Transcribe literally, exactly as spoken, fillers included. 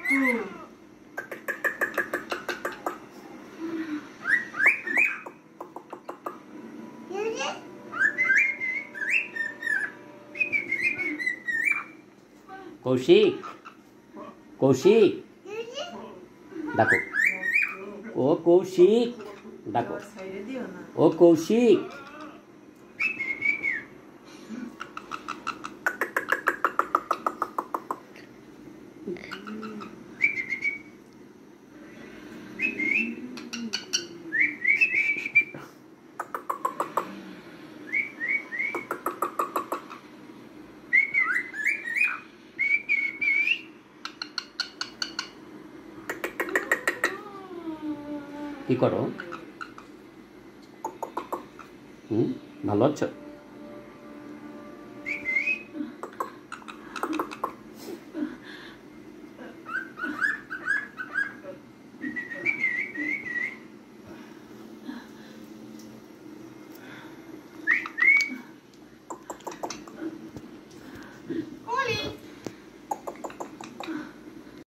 কৌশিক কৌশিক ডাকো ও কৌশিক ডাকো ও কৌশিক কি করো হুম ভালো আছো?